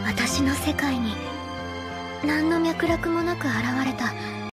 私の世界に何の脈絡もなく現れた